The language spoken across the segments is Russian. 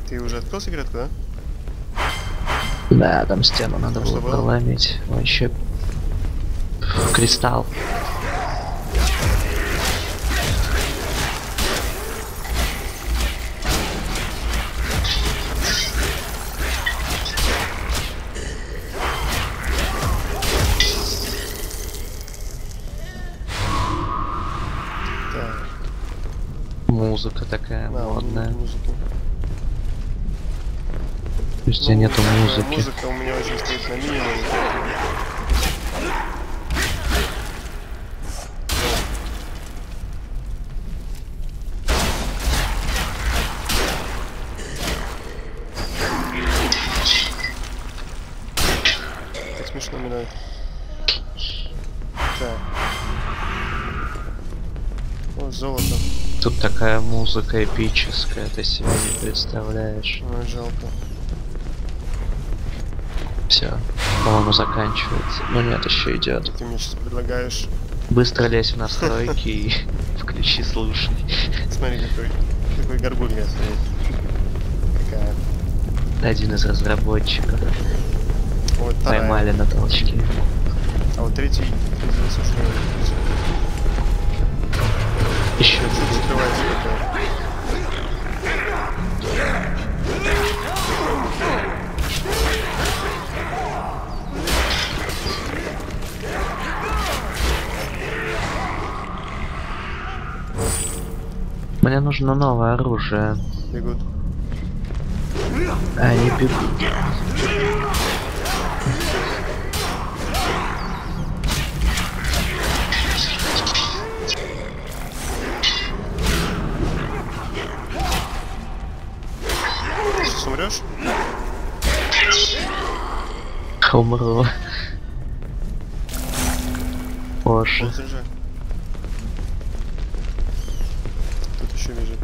Ты уже открыл секретку, да? Да, там стену надо было Что было? проломить. Вообще кристалл. Так, Музыка такая да, модная. музыки. То есть у тебя нету музыки. Музыка у меня очень стоит на минимуме. Так смешно мигает. Так. О, золото. Тут такая музыка эпическая, ты себе не представляешь. Ой, жалко. Все, по-моему, заканчивается. Но нет, еще идет. Ты мне сейчас предлагаешь. Быстро лезь в настройки и включи слушай. Смотри, какой горгулья стоит. Какая. Один из разработчиков Вот вторая. поймали на толчке. А вот третий известно, что Еще закрывается такая. мне нужно новое оружие. Бегут. А они бегут. Сейчас умрешь? Умру. Позже. Вот же. Тут еще бежит.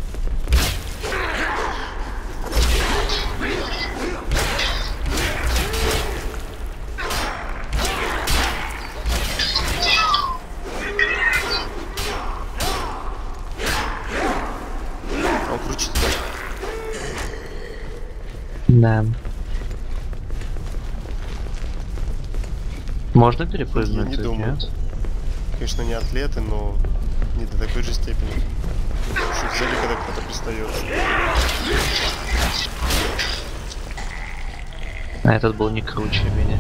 Он крутит. Да. Можно Я перепрыгнуть не тут, думаю. нет? Конечно, не атлеты, но не до такой же степени. Что сзади, когда кто-то пристает. А этот был не круче меня.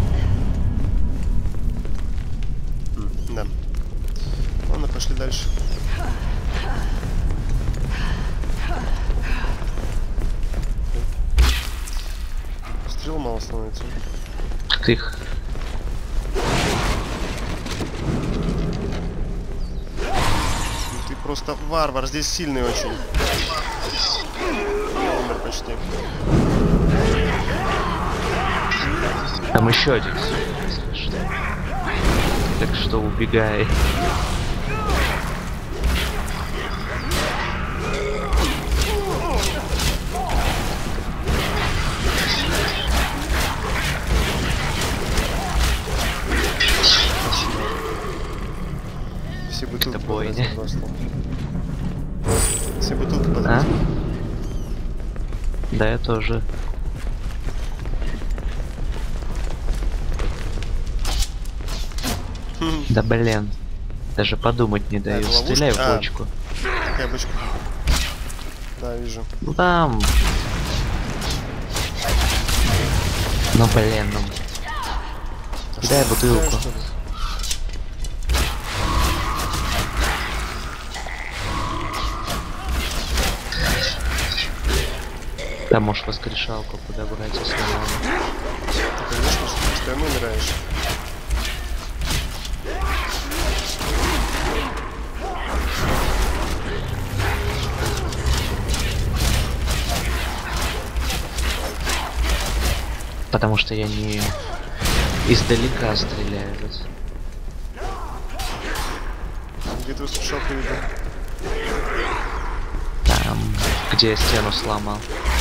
Да. Ладно, пошли дальше. Стрел мало становится. Ты их... Ну, ты просто варвар, здесь сильный очень. Я умер почти. Там еще один, если что. Так что убегай. Все бутылки Это бойня. подрезал просто. Все бутылки А? подрезал. Да, я тоже. Да блин. Даже подумать не даю. это ловушка? Стреляй в А. бочку. Какая бочка? Да, вижу. Ну там. Ну блин, ну. Дай бутылку. Что ли? Там можешь воскрешалку подобрать, если надо. Ты, конечно, что ты постоянно умираешь. Потому что я не издалека стреляю. Где ты услышал, видел? Там, где я стену сломал.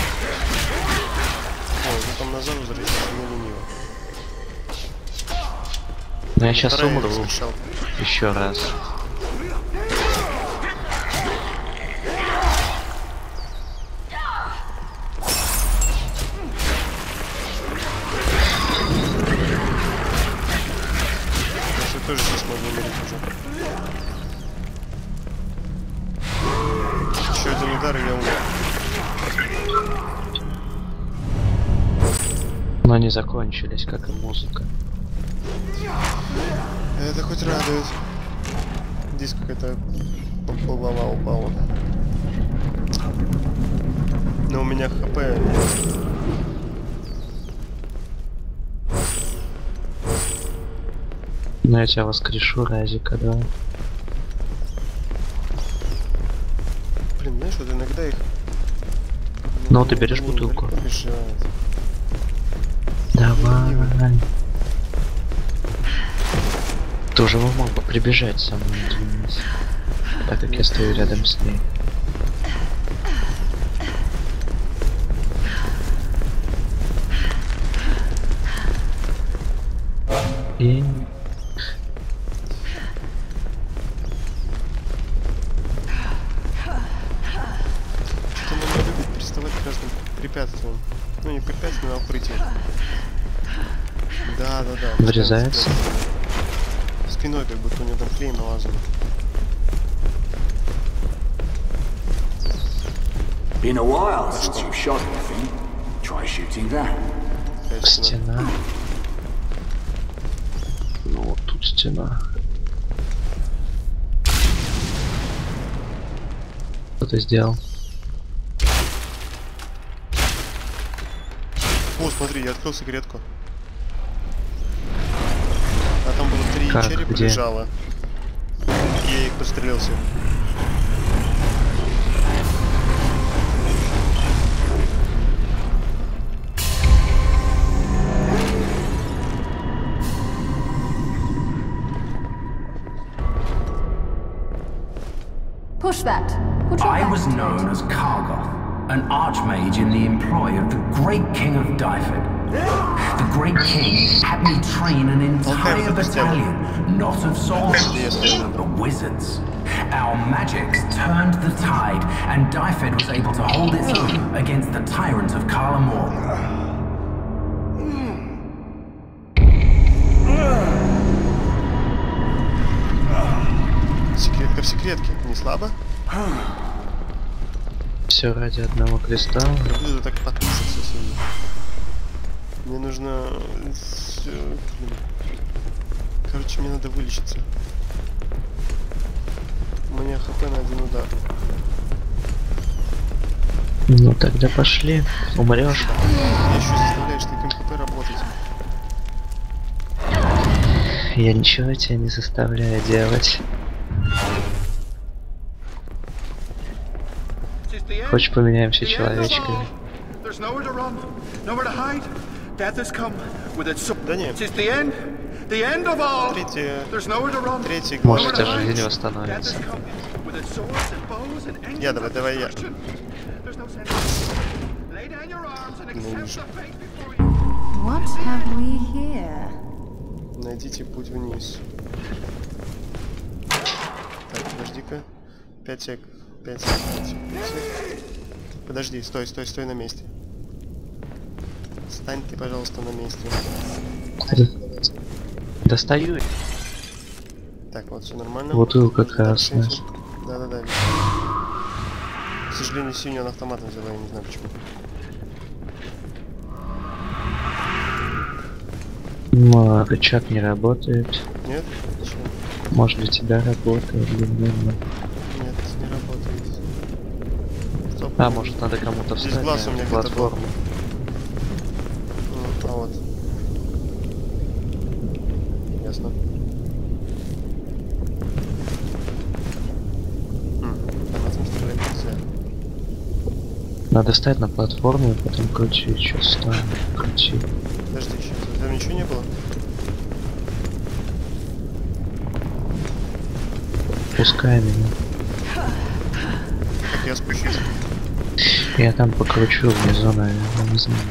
Ой, ну там назад возвращайся, не лениво. Но я сейчас Вторая умру услышал. еще раз. удар, и я умер. Но они закончились, как и музыка. Это хоть радует. Здесь какая-то голова упала. Но у меня хп нет. Ну я тебя воскрешу, Разика, да. Блин, знаешь, вот иногда их... Ну, ты берешь бутылку. Побежать. Давай. Ты уже мог бы прибежать со мной, Денис, так как я стою рядом с ней. И... Что-то она любит приставать к разным препятствиям. Ну, не препятствиям, а укрытиям. Да. Врезается. Спиной, как будто у него там клей налажен. Been a while since you shot anything. Try shooting that. Стена. Ну вот тут стена. Что ты сделал? О, смотри, я открыл секретку. А там было 3 Как? черепа Где? лежало. И я их пострелил всех. Push that. Put your I back was to known it. as Kargoth, an archmage in the employ of the great king of Dyfed. The great king had me train an entire battalion, not of soldiers, but wizards. Our magics turned the tide, and Dyfed was able to hold its own against the tyrant of Kalamor. Секретка в секретке. Не слабо? Все ради одного кристалла. Я буду так подписываться сильно. Мне нужно... Блин. Короче, мне надо вылечиться. У меня хп на 1 удар. Ну тогда пошли. Умрешь. Ты еще заставляешь таким хп работать. Я ничего тебя не заставляю делать. Хочешь поменяемся человечками? Да нет. Третий Может, глава. даже жизнь восстановится. Давай я. What have we here? Найдите путь вниз. Так, подожди-ка. 5 сек. 5 сек. Подожди, стой на месте. Стань ты, пожалуйста, на месте. Достаю. Так, вот, все нормально. Бутылка красная. Да. К сожалению, синюю он автоматом взяла, я не знаю почему. Но рычаг не работает. Нет? Почему? Может для тебя работает, для меня нет. Нет, не работает. Стоп. А, может надо кому-то Здесь встать глаз у на меня где-то был. платформу. А вот. Ясно. Автоматом стрелять нельзя. Надо встать на платформу и потом крутить, что станет, крути. Подожди, еще. Там ничего не было? Пускай меня. Так, я спущусь. Я там покручу внизу, наверное, не знаю.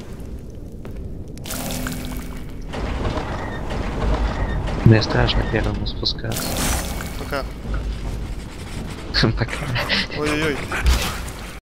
Мне страшно первому спускаться. Пока. Пока. Ой-ой-ой.